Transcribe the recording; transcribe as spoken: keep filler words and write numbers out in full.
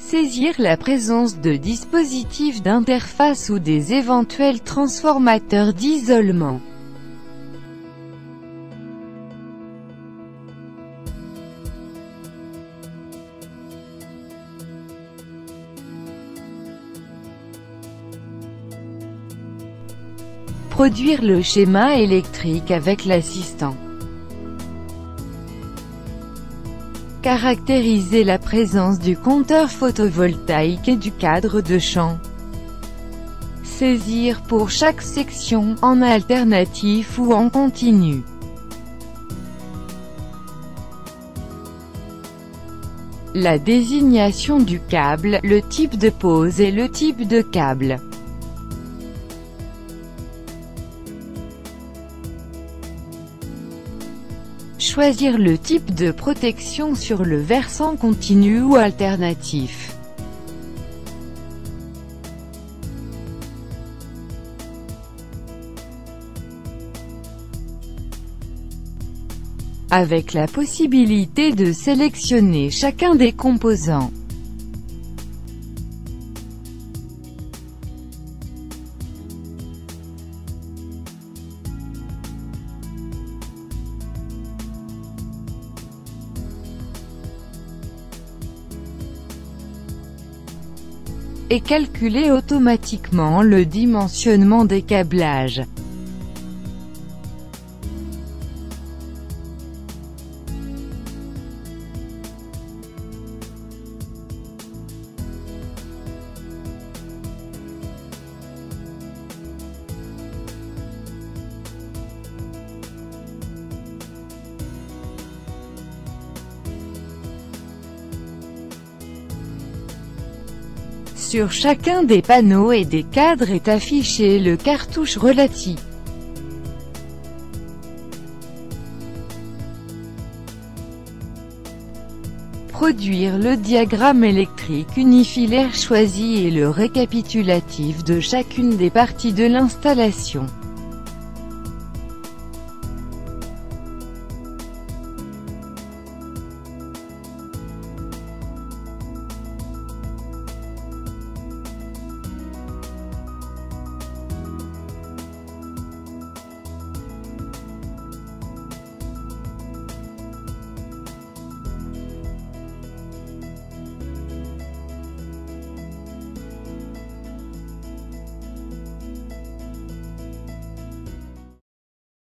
Saisir la présence de dispositifs d'interface ou des éventuels transformateurs d'isolement. Produire le schéma électrique avec l'assistant. Caractériser la présence du compteur photovoltaïque et du cadre de champ. Saisir pour chaque section, en alternatif ou en continu. La désignation du câble, le type de pose et le type de câble. Choisir le type de protection sur le versant continu ou alternatif. Avec la possibilité de sélectionner chacun des composants. Et calculer automatiquement le dimensionnement des câblages. Sur chacun des panneaux et des cadres est affiché le cartouche relatif. Produire le diagramme électrique unifilaire choisi et le récapitulatif de chacune des parties de l'installation.